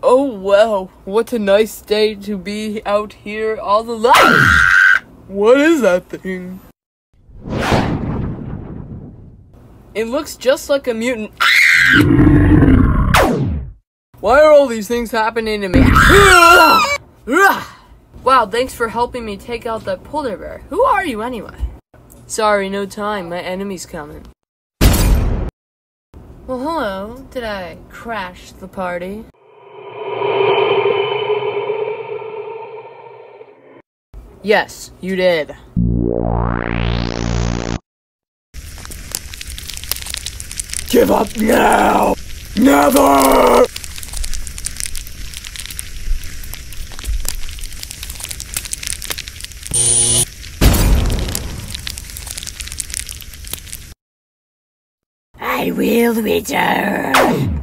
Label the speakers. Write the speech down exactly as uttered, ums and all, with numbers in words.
Speaker 1: Oh wow, what a nice day to be out here all alone. What is that thing? It looks just like a mutant. Why are all these things happening to me? Wow, thanks for helping me take out that polar bear. Who are you anyway? Sorry, no time. My enemy's coming. Well, hello. Did I crash the party? Yes, you did. Give up now! Never! I will return.